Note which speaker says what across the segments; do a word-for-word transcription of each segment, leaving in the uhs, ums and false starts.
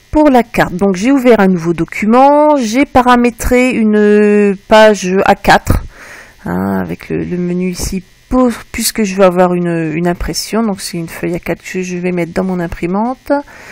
Speaker 1: pour la carte, donc j'ai ouvert un nouveau document, j'ai paramétré une page A quatre, hein, avec le, le menu ici, pour, puisque je vais avoir une, une impression, donc c'est une feuille A quatre que je vais mettre dans mon imprimante.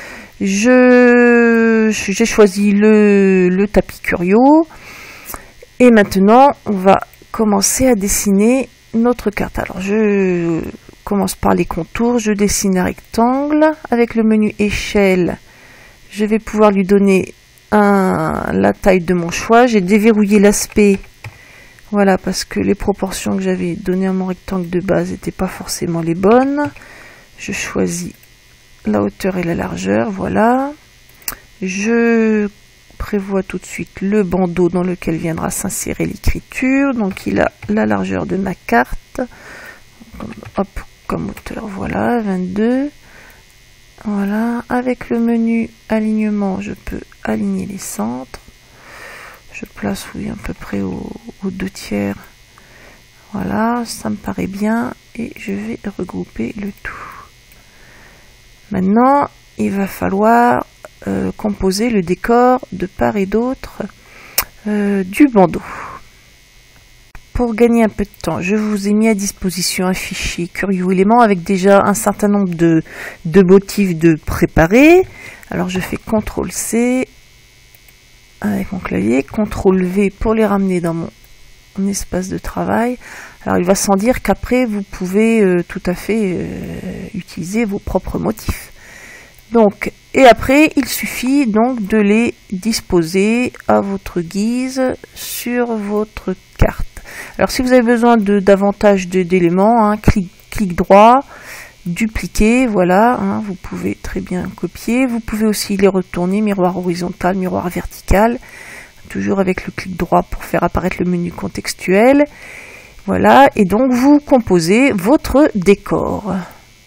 Speaker 1: Je j'ai choisi le, le tapis Curio, et maintenant on va commencer à dessiner notre carte. Alors je commence par les contours, je dessine un rectangle, avec le menu échelle, je vais pouvoir lui donner un, la taille de mon choix. J'ai déverrouillé l'aspect, voilà, parce que les proportions que j'avais données à mon rectangle de base n'étaient pas forcément les bonnes. Je choisis la hauteur et la largeur, voilà. Je prévois tout de suite le bandeau dans lequel viendra s'insérer l'écriture. Donc il a la largeur de ma carte. Hop, comme hauteur, voilà, vingt-deux. Voilà, avec le menu alignement, je peux aligner les centres. Je place, oui, à peu près aux deux tiers. Voilà, ça me paraît bien. Et je vais regrouper le tout. Maintenant, il va falloir euh, composer le décor de part et d'autre euh, du bandeau. Pour gagner un peu de temps, je vous ai mis à disposition un fichier Curio Éléments avec déjà un certain nombre de, de motifs de préparer. Alors je fais contrôle C avec mon clavier, contrôle V pour les ramener dans mon, mon espace de travail. Alors il va sans dire qu'après vous pouvez euh, tout à fait euh, utiliser vos propres motifs. Donc, et après il suffit donc de les disposer à votre guise sur votre carte. Alors si vous avez besoin de davantage d'éléments, hein, clic, clic droit, dupliquer, voilà, hein, vous pouvez très bien copier. Vous pouvez aussi les retourner, miroir horizontal, miroir vertical, toujours avec le clic droit pour faire apparaître le menu contextuel. Voilà, et donc vous composez votre décor.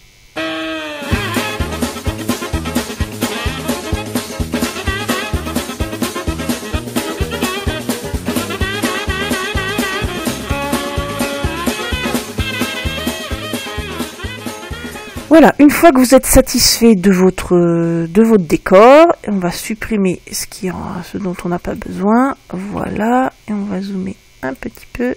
Speaker 1: Voilà, une fois que vous êtes satisfait de votre, de votre décor, on va supprimer ce, qui, ce dont on n'a pas besoin. Voilà, et on va zoomer un petit peu.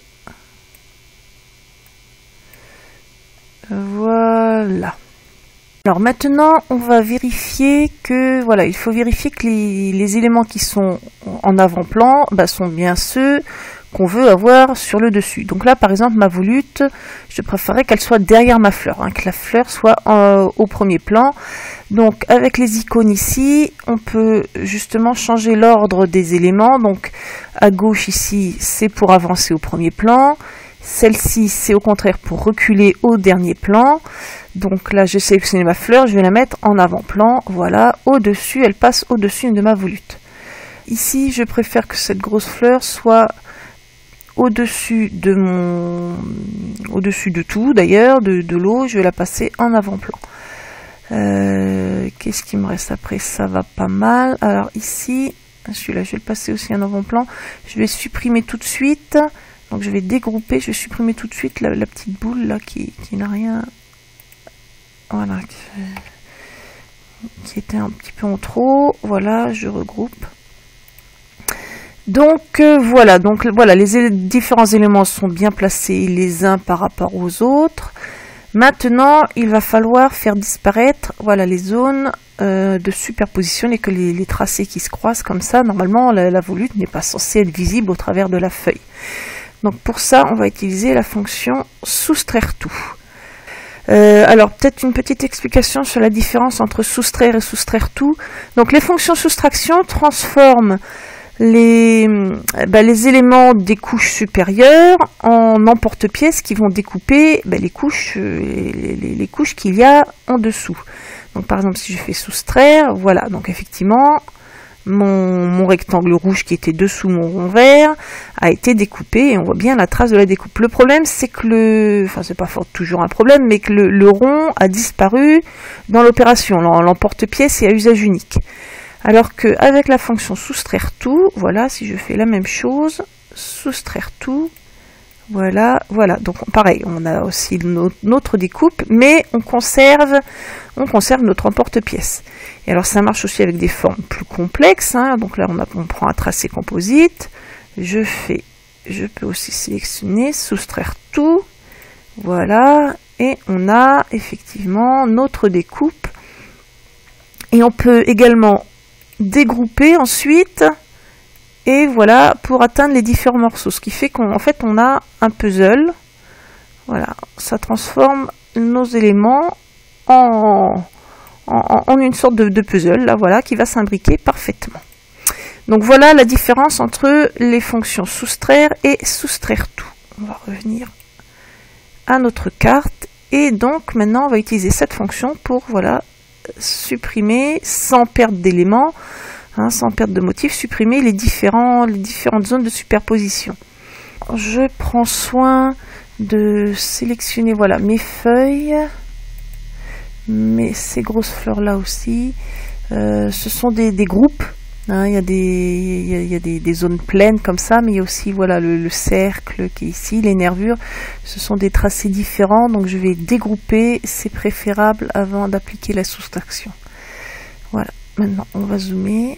Speaker 1: Voilà. Alors maintenant, on va vérifier que, voilà, il faut vérifier que les, les éléments qui sont en avant-plan bah, sont bien ceux qu'on veut avoir sur le dessus. Donc là, par exemple, ma volute, je préférerais qu'elle soit derrière ma fleur, hein, que la fleur soit euh, au premier plan. Donc avec les icônes ici, on peut justement changer l'ordre des éléments. Donc à gauche ici, c'est pour avancer au premier plan. Celle-ci, c'est au contraire pour reculer au dernier plan. Donc là, j'ai sélectionné ma fleur, je vais la mettre en avant-plan. Voilà, au-dessus, elle passe au-dessus de ma volute. Ici, je préfère que cette grosse fleur soit au-dessus de mon au-dessus de tout d'ailleurs, de, de l'eau, je vais la passer en avant-plan. Euh, Qu'est-ce qui me reste après? Ça va pas mal. Alors ici, celui-là, je vais le passer aussi en avant-plan. Je vais supprimer tout de suite. Donc je vais dégrouper, je vais supprimer tout de suite la, la petite boule là qui, qui n'a rien. Voilà, qui, qui était un petit peu en trop. Voilà, je regroupe. Donc euh, voilà, donc voilà, les différents éléments sont bien placés les uns par rapport aux autres. Maintenant, il va falloir faire disparaître, voilà, les zones euh, de superposition et que les, les tracés qui se croisent comme ça. Normalement, la, la volute n'est pas censée être visible au travers de la feuille. Donc pour ça, on va utiliser la fonction soustraire tout. Euh, alors peut-être une petite explication sur la différence entre soustraire et soustraire tout. Donc les fonctions soustraction transforment Les, bah, les éléments des couches supérieures en emporte-pièces qui vont découper bah, les couches, les, les, les couches qu'il y a en dessous. Donc par exemple si je fais soustraire, voilà, donc effectivement mon, mon rectangle rouge qui était dessous mon rond vert a été découpé et on voit bien la trace de la découpe. Le problème c'est que le, enfin c'est pas fort toujours un problème, mais que le, le rond a disparu dans l'opération, l'emporte-pièce est à usage unique. Alors qu'avec la fonction soustraire tout, voilà, si je fais la même chose, soustraire tout, Voilà, voilà. Donc pareil, on a aussi notre, notre découpe, mais on conserve, on conserve notre emporte-pièce. Et alors ça marche aussi avec des formes plus complexes. Hein. Donc là, on, a, on prend un tracé composite. Je fais, je peux aussi sélectionner, soustraire tout. Voilà, et on a effectivement notre découpe. Et on peut également dégrouper ensuite. Et voilà, pour atteindre les différents morceaux. Ce qui fait qu'en fait, on a un puzzle. Voilà, ça transforme nos éléments en, en, en une sorte de, de puzzle, là, voilà, qui va s'imbriquer parfaitement. Donc voilà la différence entre les fonctions soustraire et soustraire tout. On va revenir à notre carte. Et donc, maintenant, on va utiliser cette fonction pour, voilà, supprimer sans perdre d'éléments. Hein, sans perte de motif, supprimer les, différents, les différentes zones de superposition. Je prends soin de sélectionner voilà, mes feuilles, mais ces grosses fleurs là aussi. Euh, ce sont des, des groupes. Hein, il y a, des, il y a, il y a des, des zones pleines comme ça, mais il y a aussi voilà, le, le cercle qui est ici, les nervures. Ce sont des tracés différents, donc je vais dégrouper. C'est préférable avant d'appliquer la soustraction. Voilà. Maintenant, on va zoomer.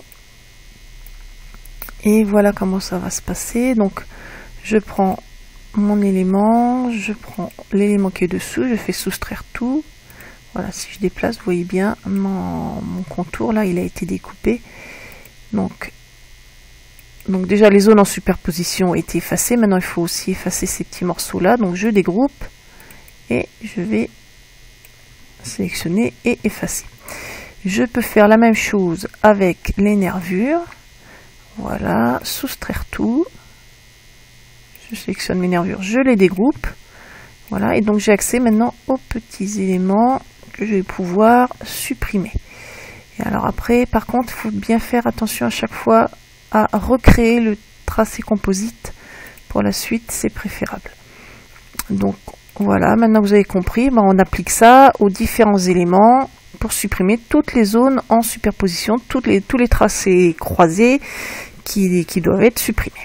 Speaker 1: Et voilà comment ça va se passer. Donc, je prends mon élément, je prends l'élément qui est dessous, je fais soustraire tout. Voilà, si je déplace, vous voyez bien mon, mon contour, là, il a été découpé. Donc, donc, déjà, les zones en superposition ont été effacées. Maintenant, il faut aussi effacer ces petits morceaux-là. Donc, je dégroupe et je vais sélectionner et effacer. Je peux faire la même chose avec les nervures. Voilà, soustraire tout. Je sélectionne mes nervures, je les dégroupe. Voilà, et donc j'ai accès maintenant aux petits éléments que je vais pouvoir supprimer. Et alors après, par contre, il faut bien faire attention à chaque fois à recréer le tracé composite. Pour la suite, c'est préférable. Donc voilà, maintenant que vous avez compris, ben, on applique ça aux différents éléments pour supprimer toutes les zones en superposition, toutes les, tous les tracés croisés qui, qui doivent être supprimés.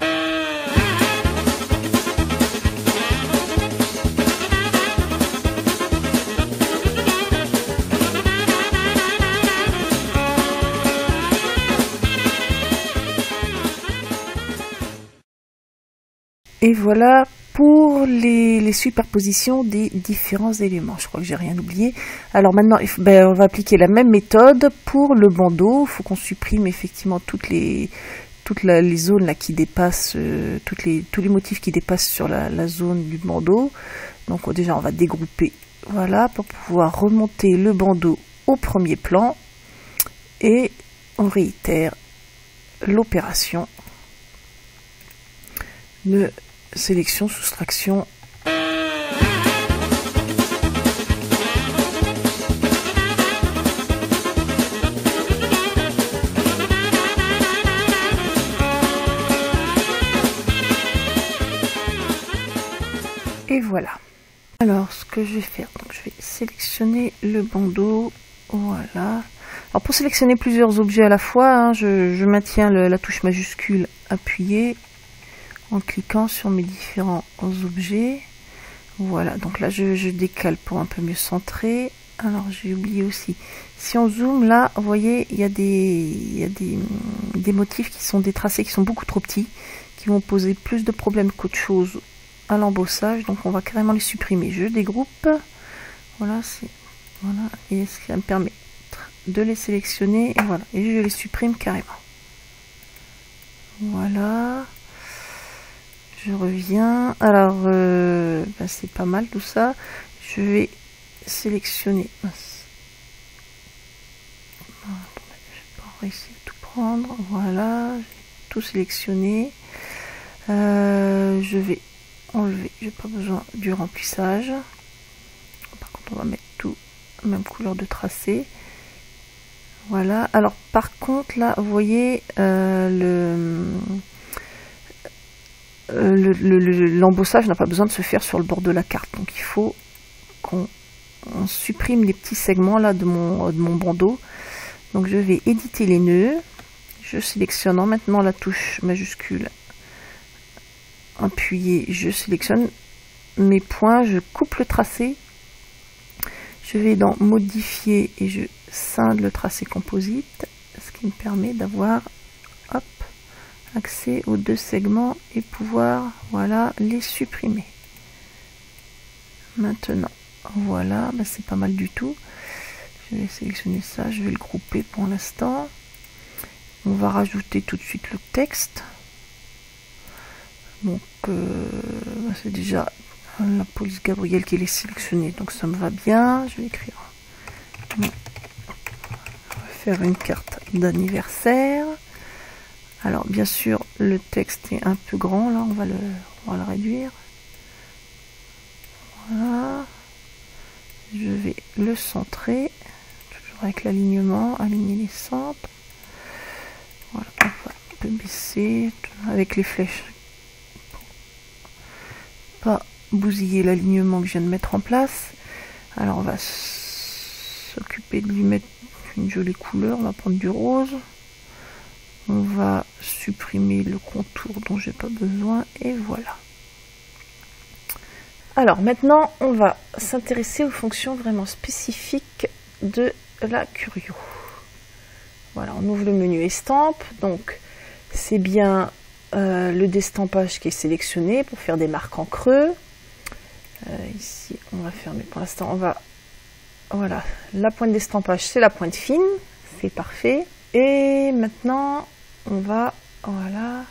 Speaker 1: Et voilà pour les, les superpositions des différents éléments. Je crois que j'ai rien oublié. Alors maintenant, il faut, ben, on va appliquer la même méthode pour le bandeau. Il faut qu'on supprime effectivement toutes les, toutes la, les zones là qui dépassent, euh, toutes les, tous les motifs qui dépassent sur la, la zone du bandeau. Donc déjà, on va dégrouper, voilà, pour pouvoir remonter le bandeau au premier plan. Et on réitère l'opération de sélection, soustraction. Et voilà. Alors, ce que je vais faire, donc je vais sélectionner le bandeau. Voilà. Alors, pour sélectionner plusieurs objets à la fois, hein, je, je maintiens le, la touche majuscule appuyée en cliquant sur mes différents objets. Voilà, donc là je, je décale pour un peu mieux centrer. Alors j'ai oublié aussi, si on zoome là, vous voyez, il y a des, il y a des, des motifs qui sont des tracés qui sont beaucoup trop petits, qui vont poser plus de problèmes qu'autre chose à l'embossage, donc on va carrément les supprimer. Je dégroupe, voilà, c'est, voilà, et ça me permet de les sélectionner, et voilà, et je les supprime carrément. Voilà. Je reviens. Alors, euh, ben c'est pas mal tout ça. Je vais sélectionner. Je vais pas réussir à tout prendre. Voilà, j'ai tout sélectionné. Euh, je vais enlever. J'ai pas besoin du remplissage. Par contre, on va mettre tout même couleur de tracé. Voilà. Alors, par contre, là, vous voyez euh, le l'embossage le, le, n'a pas besoin de se faire sur le bord de la carte, donc il faut qu'on supprime les petits segments là de mon, de mon bandeau. Donc je vais éditer les nœuds, je sélectionne maintenant la touche majuscule appuyé, je sélectionne mes points, je coupe le tracé, je vais dans modifier et je scinde le tracé composite, ce qui me permet d'avoir hop, accès aux deux segments et pouvoir voilà les supprimer. Maintenant voilà, ben c'est pas mal du tout. Je vais sélectionner ça, je vais le grouper pour l'instant. On va rajouter tout de suite le texte. Donc euh, c'est déjà la police Gabriel qui est sélectionnée, donc ça me va bien. Je vais écrire. On va faire une carte d'anniversaire. Alors bien sûr le texte est un peu grand, là on va le, on va le réduire. Voilà. Je vais le centrer, toujours avec l'alignement, aligner les centres. Voilà, on va un peu baisser avec les flèches. Pas bousiller l'alignement que je viens de mettre en place. Alors on va s'occuper de lui mettre une jolie couleur, on va prendre du rose. On va supprimer le contour dont j'ai pas besoin et voilà. Alors maintenant on va s'intéresser aux fonctions vraiment spécifiques de la Curio. Voilà, on ouvre le menu estampe, donc c'est bien euh, le destampage qui est sélectionné pour faire des marques en creux. Euh, ici on va fermer pour l'instant, on va voilà, la pointe d'estampage c'est la pointe fine, c'est parfait. Et maintenant on va voilà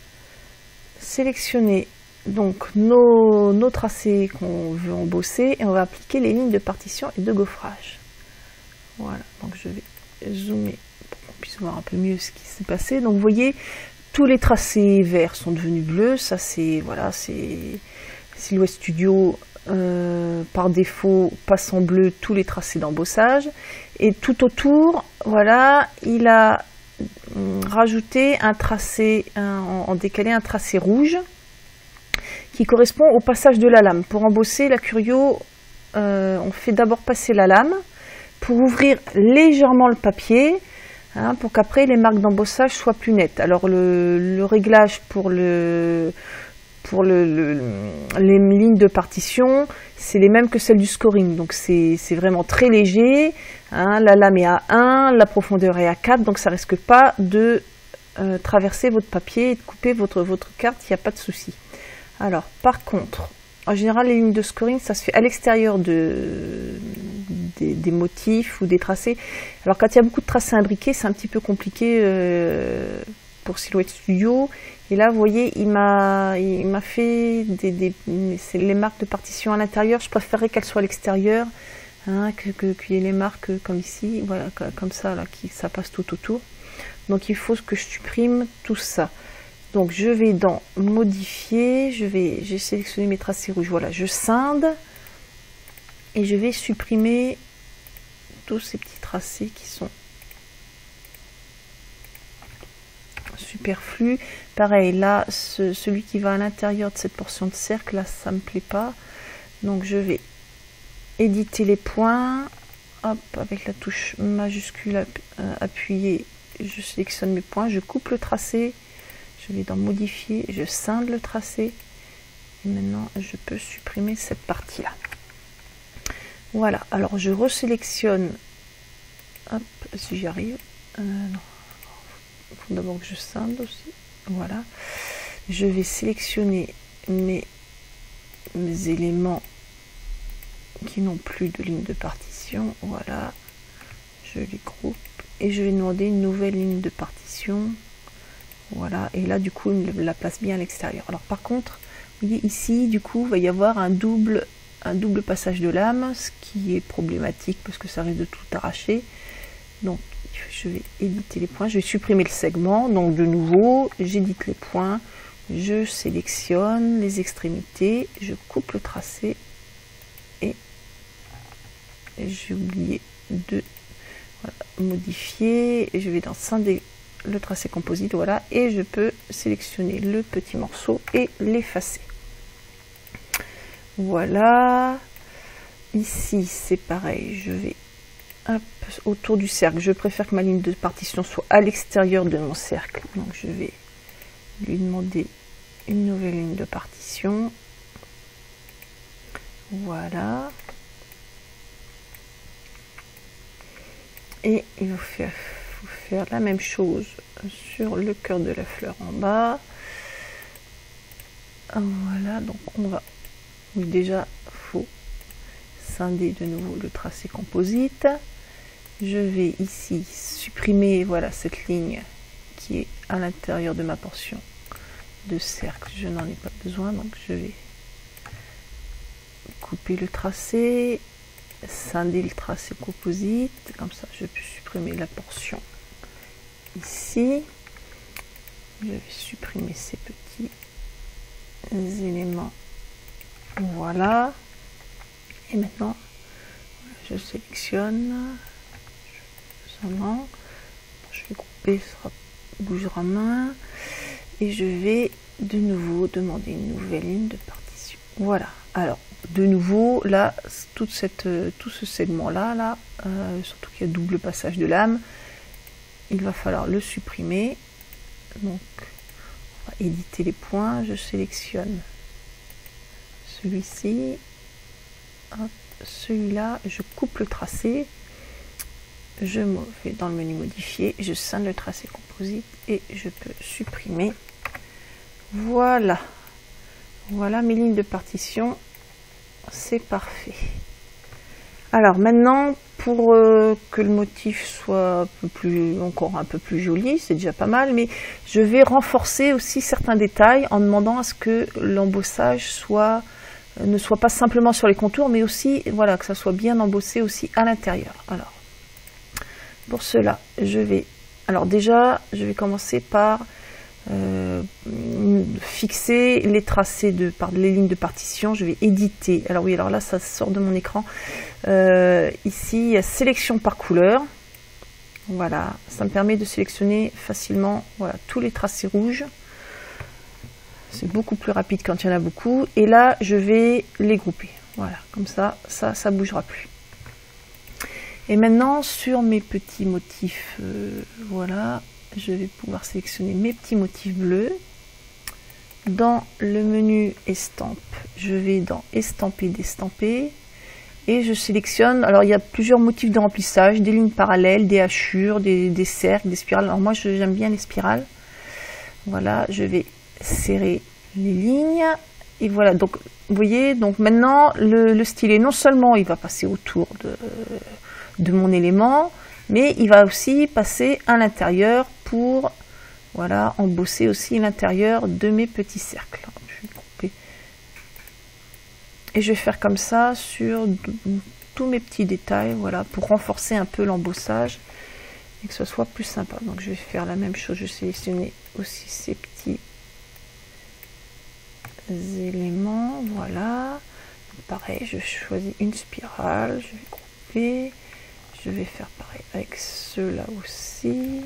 Speaker 1: sélectionner donc nos, nos tracés qu'on veut embosser et on va appliquer les lignes de partition et de gaufrage. Voilà, donc je vais zoomer pour qu'on puisse voir un peu mieux ce qui s'est passé. Donc vous voyez, tous les tracés verts sont devenus bleus. Ça c'est voilà, c'est Silhouette Studio euh, par défaut passe en bleu tous les tracés d'embossage. Et tout autour, voilà, il a rajouté un tracé un, en décalé, un tracé rouge qui correspond au passage de la lame. Pour embosser la Curio, euh, on fait d'abord passer la lame pour ouvrir légèrement le papier, hein, pour qu'après les marques d'embossage soient plus nettes. Alors le, le réglage pour, le, pour le, le, les lignes de partition, c'est les mêmes que celles du scoring. Donc c'est vraiment très léger, hein, la lame est à un, la profondeur est à quatre, donc ça ne risque pas de euh, traverser votre papier et de couper votre, votre carte, il n'y a pas de souci. Alors, par contre, en général, les lignes de scoring, ça se fait à l'extérieur de, des, des motifs ou des tracés. Alors, quand il y a beaucoup de tracés imbriqués, c'est un petit peu compliqué euh, pour Silhouette Studio. Et là, vous voyez, il m'a il m'a fait des, des, les marques de partition à l'intérieur. Je préférerais qu'elles soient à l'extérieur, hein, que, que, qu'il y ait les marques comme ici, voilà, comme ça, là, qui, ça passe tout autour. Donc, il faut que je supprime tout ça. Donc je vais dans modifier, je vais, j'ai sélectionné mes tracés rouges, voilà, je scinde et je vais supprimer tous ces petits tracés qui sont superflus. Pareil, là, ce, celui qui va à l'intérieur de cette portion de cercle, là, ça me plaît pas. Donc je vais éditer les points, hop, avec la touche majuscule appuyée, je sélectionne mes points, je coupe le tracé. Je vais dans modifier, je scinde le tracé et maintenant je peux supprimer cette partie là. Voilà, alors je resélectionne, hop, si j'y arrive, euh, non, il faut d'abord que je scinde aussi, voilà. Je vais sélectionner mes, mes éléments qui n'ont plus de ligne de partition, voilà, je les groupe et je vais demander une nouvelle ligne de partition. Voilà, et là du coup il la place bien à l'extérieur. Alors par contre, vous voyez ici, du coup, il va y avoir un double, un double passage de lame, ce qui est problématique parce que ça risque de tout arracher. Donc je vais éditer les points, je vais supprimer le segment. Donc de nouveau, j'édite les points, je sélectionne les extrémités, je coupe le tracé et j'ai oublié de voilà, modifier. Et je vais dans scinder le tracé composite, voilà, et je peux sélectionner le petit morceau et l'effacer. Voilà, ici c'est pareil, je vais hop, autour du cercle, je préfère que ma ligne de partition soit à l'extérieur de mon cercle, donc je vais lui demander une nouvelle ligne de partition. Voilà. Et il faut faire, faut faire la même chose sur le cœur de la fleur en bas. Voilà, donc on va... Oui, déjà, faut scinder de nouveau le tracé composite. Je vais ici supprimer, voilà, cette ligne qui est à l'intérieur de ma portion de cercle. Je n'en ai pas besoin, donc je vais couper le tracé, scinder le tracé composite, comme ça je peux supprimer la portion ici. Je vais supprimer ces petits éléments, voilà. Et maintenant je sélectionne seulement, je vais couper, ça sera bougera main, et je vais de nouveau demander une nouvelle ligne de partition. Voilà, alors de nouveau là, toute cette, tout ce segment là, là euh, surtout qu'il y a double passage de lame, il va falloir le supprimer. Donc on va éditer les points, je sélectionne celui-ci, celui-là, je coupe le tracé, je vais dans le menu modifier, je scinde le tracé composite et je peux supprimer. Voilà, voilà mes lignes de partition, c'est parfait. Alors maintenant, pour euh, que le motif soit un peu plus, encore un peu plus joli, c'est déjà pas mal, mais je vais renforcer aussi certains détails en demandant à ce que l'embossage soit, ne soit pas simplement sur les contours, mais aussi, voilà, que ça soit bien embossé aussi à l'intérieur. Alors, pour cela, je vais, alors déjà, je vais commencer par euh, fixer les tracés de, par les lignes de partition. Je vais éditer. Alors oui, alors là, ça sort de mon écran. Euh, ici, il y a sélection par couleur. Voilà, ça me permet de sélectionner facilement, voilà, tous les tracés rouges. C'est beaucoup plus rapide quand il y en a beaucoup. Et là, je vais les grouper. Voilà, comme ça, ça, ça bougera plus. Et maintenant, sur mes petits motifs, euh, voilà, je vais pouvoir sélectionner mes petits motifs bleus. Dans le menu estampe, je vais dans estamper, d'estamper. Et je sélectionne, alors il y a plusieurs motifs de remplissage, des lignes parallèles, des hachures, des, des cercles, des spirales. Alors moi, j'aime bien les spirales. Voilà, je vais serrer les lignes. Et voilà, donc vous voyez, donc maintenant, le, le stylet, non seulement il va passer autour de... de mon élément, mais il va aussi passer à l'intérieur pour, voilà, embosser aussi l'intérieur de mes petits cercles. Je vais couper. Et je vais faire comme ça sur tous mes petits détails, voilà, pour renforcer un peu l'embossage et que ce soit plus sympa. Donc je vais faire la même chose, je vais sélectionner aussi ces petits éléments, voilà. Pareil, je choisis une spirale, je vais couper. Je vais faire pareil avec ceux-là aussi.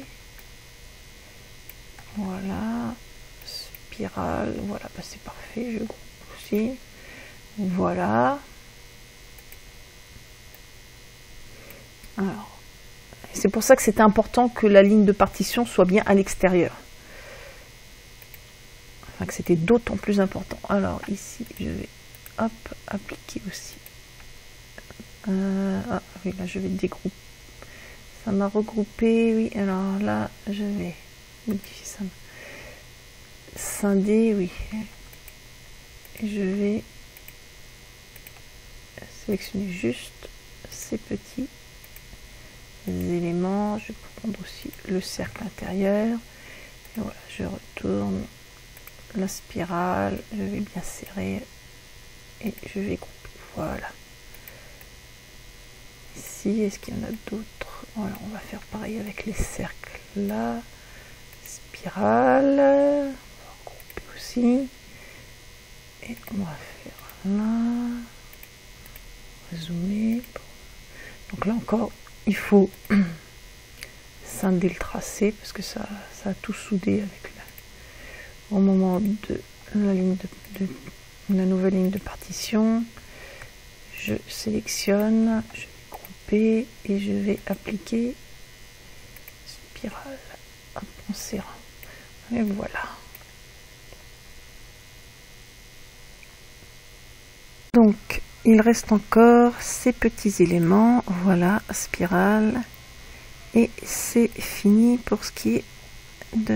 Speaker 1: Voilà. Spirale. Voilà, bah c'est parfait. Je groupe aussi. Voilà. Alors, c'est pour ça que c'était important que la ligne de partition soit bien à l'extérieur. Enfin, que c'était d'autant plus important. Alors, ici, je vais, hop, appliquer aussi. Euh, ah oui, là je vais dégrouper. Ça m'a regroupé, oui. Alors là, je vais modifier ça. Scinder, oui. Et je vais sélectionner juste ces petits éléments. Je vais prendre aussi le cercle intérieur. Et voilà, je retourne la spirale. Je vais bien serrer et je vais grouper. Voilà. Ici, est-ce qu'il y en a d'autres? Voilà, on va faire pareil avec les cercles là. Spirale. On va grouper aussi. Et on va faire là. On va zoomer. Donc là encore, il faut scinder le tracé parce que ça, ça a tout soudé avec la, au moment de la, ligne de, de la nouvelle ligne de partition. Je sélectionne. Je et je vais appliquer spirale en serrant. Et voilà. Donc il reste encore ces petits éléments, voilà, spirale, et c'est fini pour ce qui est de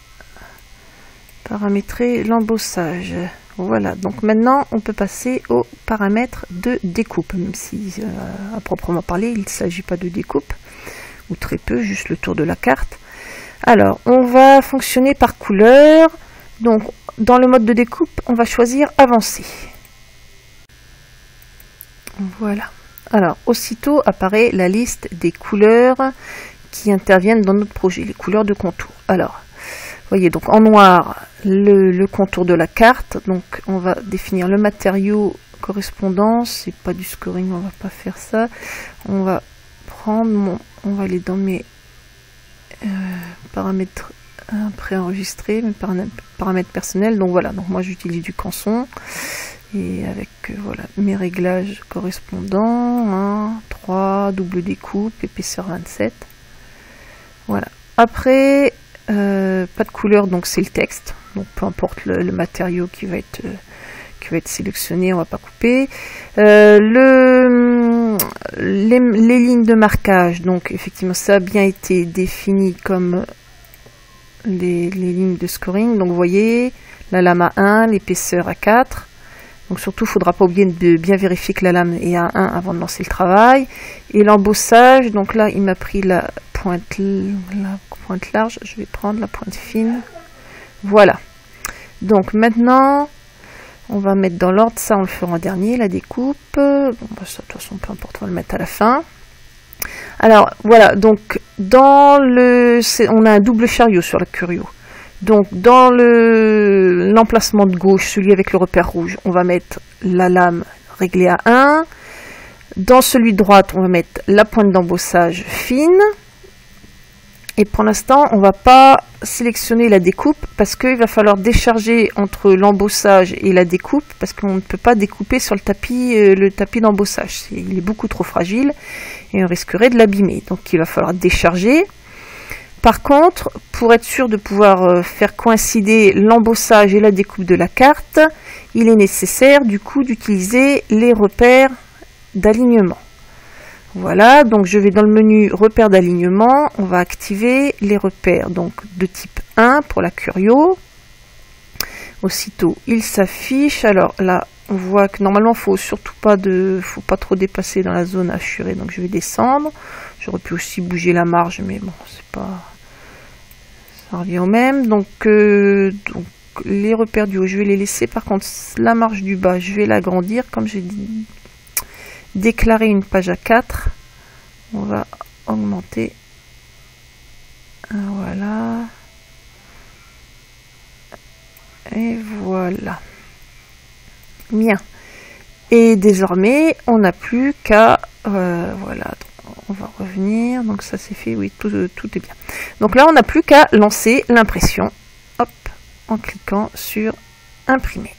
Speaker 1: paramétrer l'embossage. Voilà, donc maintenant on peut passer aux paramètres de découpe, même si euh, à proprement parler il ne s'agit pas de découpe, ou très peu, juste le tour de la carte. Alors on va fonctionner par couleur, donc dans le mode de découpe on va choisir avancer. Voilà, alors aussitôt apparaît la liste des couleurs qui interviennent dans notre projet, les couleurs de contour. Alors voyez, donc en noir le, le contour de la carte, donc on va définir le matériau correspondant, c'est pas du scoring, on va pas faire ça. On va prendre mon, on va aller dans mes euh, paramètres euh, préenregistrés, mes paramètres personnels. Donc voilà, donc moi j'utilise du Canson et avec euh, voilà mes réglages correspondants, un, trois, double découpe, épaisseur vingt-sept. Voilà. Après Euh, pas de couleur, donc c'est le texte, donc peu importe le, le matériau qui va être euh, qui va être sélectionné, on va pas couper. Euh, le les, les lignes de marquage, donc effectivement ça a bien été défini comme les, les lignes de scoring. Donc vous voyez la lame à un, l'épaisseur à quatre. Donc surtout, il ne faudra pas oublier de bien vérifier que la lame est à un avant de lancer le travail. Et l'embossage, donc là il m'a pris la pointe, la pointe large, je vais prendre la pointe fine. Voilà. Donc maintenant, on va mettre dans l'ordre, ça on le fera en dernier, la découpe. Bon, bah, ça, de toute façon, peu importe, on va le mettre à la fin. Alors voilà, donc dans le, on a un double chariot sur la Curio. Donc dans le l'emplacement de gauche, celui avec le repère rouge, on va mettre la lame réglée à un. Dans celui de droite, on va mettre la pointe d'embossage fine. Et pour l'instant, on ne va pas sélectionner la découpe parce qu'il va falloir décharger entre l'embossage et la découpe parce qu'on ne peut pas découper sur le tapis, euh, le tapis d'embossage. Il est beaucoup trop fragile et on risquerait de l'abîmer. Donc il va falloir décharger. Par contre, pour être sûr de pouvoir faire coïncider l'embossage et la découpe de la carte, il est nécessaire du coup d'utiliser les repères d'alignement. Voilà, donc je vais dans le menu repères d'alignement, on va activer les repères donc de type un pour la Curio. Aussitôt, il s'affiche. Alors là, on voit que normalement, faut surtout pas de, faut pas trop dépasser dans la zone assurée. Donc je vais descendre. J'aurais pu aussi bouger la marge, mais bon, c'est pas, ça revient au même. Donc, euh, donc les repères du haut, je vais les laisser. Par contre, la marge du bas, je vais l'agrandir. Comme j'ai dit, déclarer une page à quatre, on va augmenter. Voilà. Et voilà. Bien. Et désormais, on n'a plus qu'à... Euh, voilà. On va revenir. Donc ça c'est fait. Oui, tout, tout est bien. Donc là, on n'a plus qu'à lancer l'impression. Hop. En cliquant sur imprimer.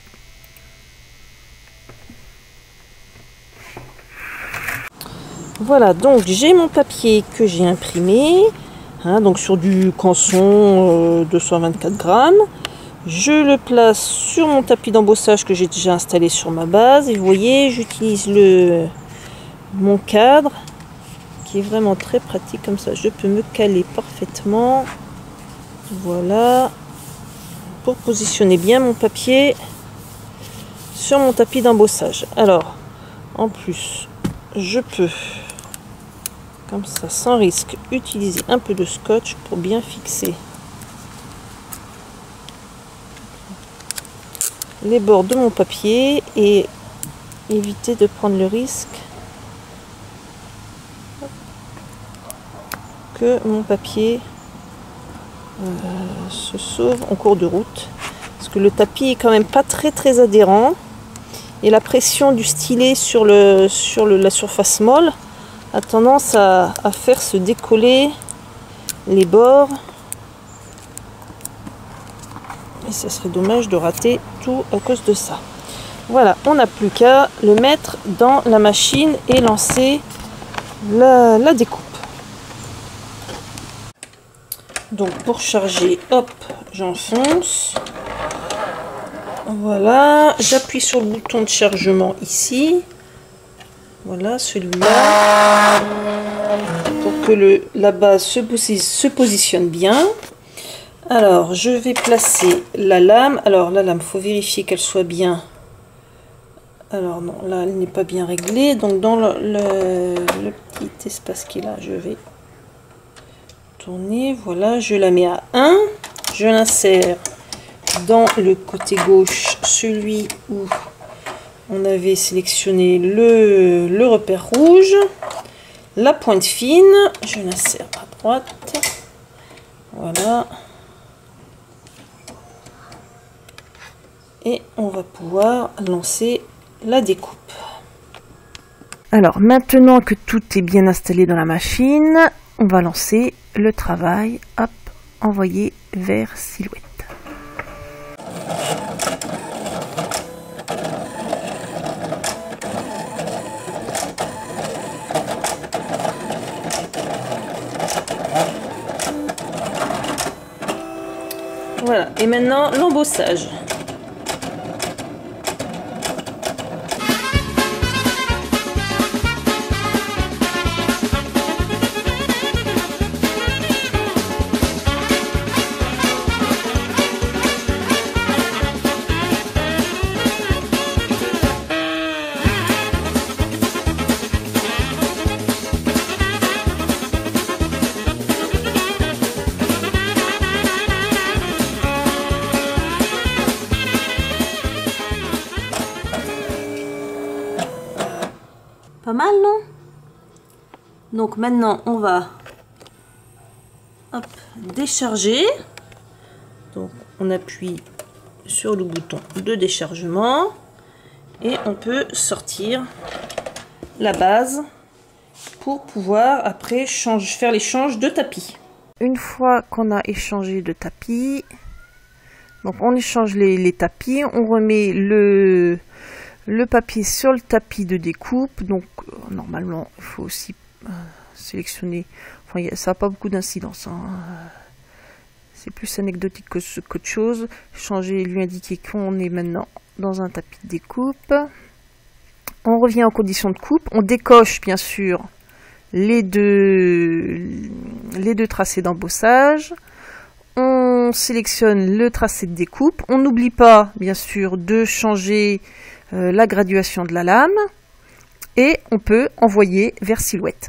Speaker 1: Voilà. Donc j'ai mon papier que j'ai imprimé. Hein, donc sur du Canson euh, deux cent vingt-quatre grammes. Je le place sur mon tapis d'embossage que j'ai déjà installé sur ma base. Et vous voyez, j'utilise le mon cadre qui est vraiment très pratique. Comme ça, je peux me caler parfaitement. Voilà. Pour positionner bien mon papier sur mon tapis d'embossage. Alors, en plus, je peux, comme ça, sans risque, utiliser un peu de scotch pour bien fixer les bords de mon papier et éviter de prendre le risque que mon papier euh, se sauve en cours de route, parce que le tapis est quand même pas très très adhérent et la pression du stylet sur, le, sur le, la surface molle a tendance à, à faire se décoller les bords. Et ce serait dommage de rater tout à cause de ça. Voilà, on n'a plus qu'à le mettre dans la machine et lancer la, la découpe. Donc pour charger, hop, j'enfonce. Voilà, j'appuie sur le bouton de chargement ici. Voilà, celui-là. Pour que le, la base se, posi se positionne bien. Alors, je vais placer la lame. Alors, la lame, il faut vérifier qu'elle soit bien. Alors, non, là, elle n'est pas bien réglée. Donc, dans le, le, le petit espace qui est là, je vais tourner. Voilà, je la mets à un. Je l'insère dans le côté gauche, celui où on avait sélectionné le, le repère rouge. La pointe fine, je l'insère à droite. Voilà. Et on va pouvoir lancer la découpe. Alors maintenant que tout est bien installé dans la machine, on va lancer le travail. Hop, envoyer vers Silhouette. Voilà, et maintenant l'embossage. Pas mal, non? Donc maintenant, on va hop, décharger. Donc on appuie sur le bouton de déchargement et on peut sortir la base pour pouvoir après change, faire l'échange de tapis. Une fois qu'on a échangé de tapis, donc on échange les, les tapis, on remet le le papier sur le tapis de découpe. Donc euh, normalement il faut aussi euh, sélectionner, enfin y a, ça n'a pas beaucoup d'incidence, hein. C'est plus anecdotique que qu'autre chose. Changer, lui indiquer qu'on est maintenant dans un tapis de découpe. On revient aux conditions de coupe, on décoche bien sûr les deux les deux tracés d'embossage, on sélectionne le tracé de découpe, on n'oublie pas bien sûr de changer Euh, la graduation de la lame et on peut envoyer vers Silhouette.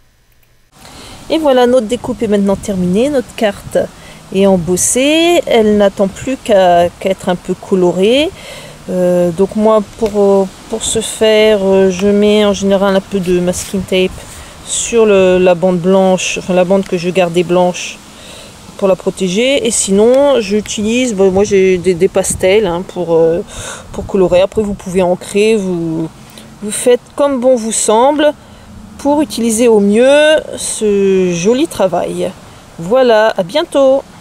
Speaker 1: Et voilà, notre découpe est maintenant terminée, notre carte est embossée, elle n'attend plus qu'à qu'à être un peu colorée. Euh, donc moi pour, pour ce faire, je mets en général un peu de masking tape sur le, la bande blanche, enfin la bande que je gardais blanche pour la protéger, et sinon j'utilise, bon, moi j'ai des, des pastels hein, pour, euh, pour colorer. Après vous pouvez ancrer, vous, vous faites comme bon vous semble pour utiliser au mieux ce joli travail. Voilà, à bientôt.